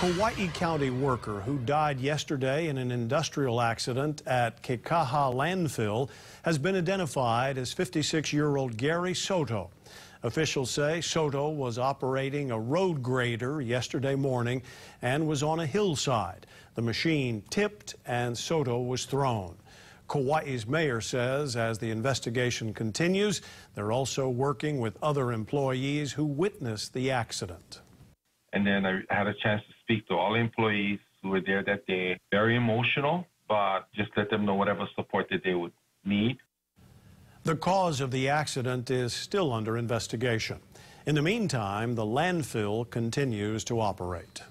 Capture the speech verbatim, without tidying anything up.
Hawaii County worker who died yesterday in an industrial accident at Kekaha Landfill has been identified as fifty-six-year-old Gary Soto. Officials say Soto was operating a road grader yesterday morning and was on a hillside. The machine tipped and Soto was thrown. Kauai's mayor says as the investigation continues, they're also working with other employees who witnessed the accident. And then I had a chance to speak to all employees who were there that day. Very emotional, but just let them know whatever support that they would need. The cause of the accident is still under investigation. In the meantime, the landfill continues to operate.